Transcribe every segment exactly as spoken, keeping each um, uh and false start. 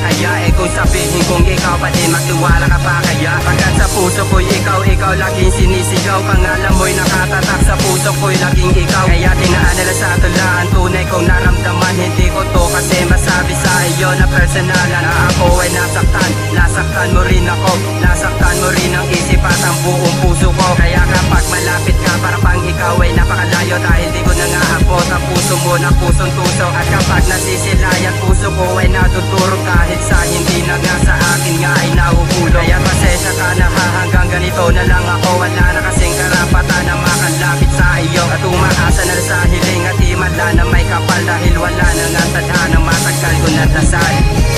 kaya? Eh kung sabihin kong ikaw pa din, magtiwala ka pa kaya? Pagkat sa puso ko'y ikaw, ikaw laging sinisigaw. Pangalan mo'y nakatatak sa puso ko'y laging ikaw. Kaya dinaan sa tulaan, tunay kong naramdaman. Hindi ko to kasi masabi sa iyo na personalan, na ako ay nasaktan. Nasaktan mo rin ako, nasaktan mo rin ang isip at ang buong puso ko. Kaya kapag malapit ka, para pang ikaw ay napakalayo. Dahil di ko na nga abot ang puso mo na pusong tuso. At kapag nasisilay ang puso ko ay natuturo, kahit sa hindi na nga sa akin nga ay nahuhulog. Kaya pasensya ka na ha, hanggang ganito na lang ako. Wala na kasing karapatan na makalapit sa iyo. At umaasa na sa hiling at himala na may kapal. Dahil wala na nga tadhana, matagal ko na dasal.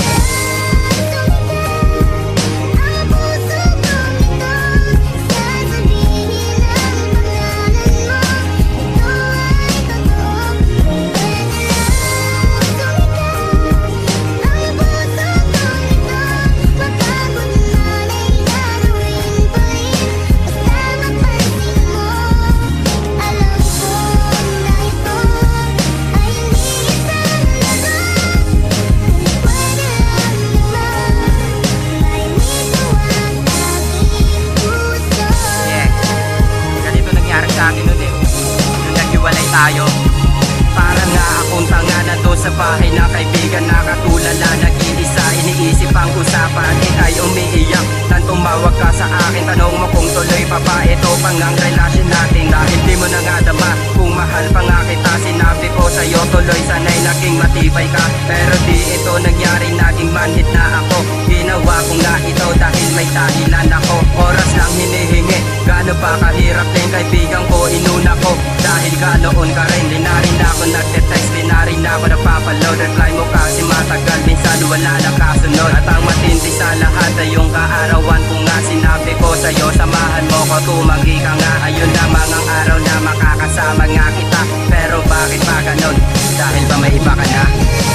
Tayo. Para nga akong tanga na to sa bahay na kaibigan na katulala, nag-iisa, iniisip ang usapan. Ika'y umiiyak, nang tumawag ka sa akin. Tanong mo kung tuloy pa ba ito pang ang relasyon natin. Dahil di mo na nga dama kung mahal pa nga kita. Sinabi ko sa'yo tuloy sana'y naging matibay ka. Pero di ito nangyari, naging manhid na ako. Ginawa ko nga ito dahil may dahilan ako. Oras lang hinihingi, gaano pa kahirap din kaibigan ko, inuna ko. Dahil ganoon ka rin, di na rin ako nagte-text, di na rin ako nagpapaload. Reply mo kasi matagal, minsan wala na kasunod. At ang matindi sa lahat ay yung kaarawan ko nga. Sinabi ko sa'yo, samahan mo ko, tumanggi ka nga. Ayun lamang ang araw na makakasama nga kita. Pero bakit ba ganon? Dahil ba may iba ka na?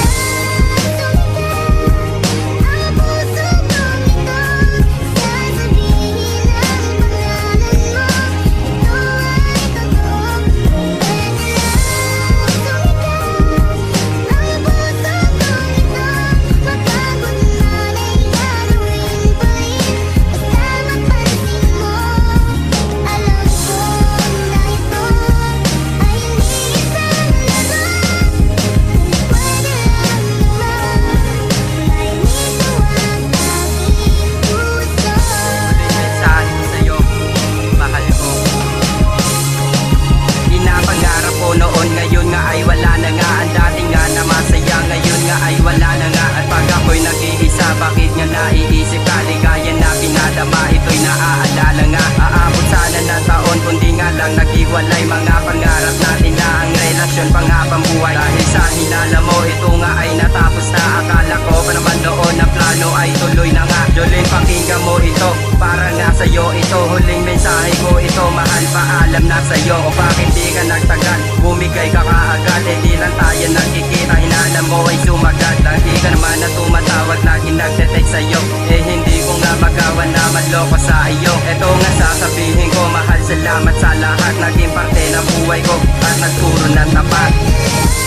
Bakit nga naiisip ka, ligaya na pinadama, ito'y naaalala nga. Aabot sana ng taon, kundi nga lang naghiwalay. Mga pangarap natin na ang relasyon panghabang buhay. Dahil sa hinala mo, ito nga ay natapos na. Akala ko pa naman noon na plano ay tuloy na nga. Jolene, pakinggan mo ito, para nga sa'yo ito. Huling mensahe ko ito, mahal pa alam na sa'yo. O bakit di ka nagtagal, bumigay ka kaagad. Eh di lang tayo nagkikita, hinala mo ay sumagat. Lagi ka naman na tumatawag, lagi nagte-text sa'yo. Eh hindi ko nga magawa na manloko sa iyo. Eto nga sasabihin ko, mahal, salamat sa lahat. Naging parte ng buhay ko at nagturo ng tapat.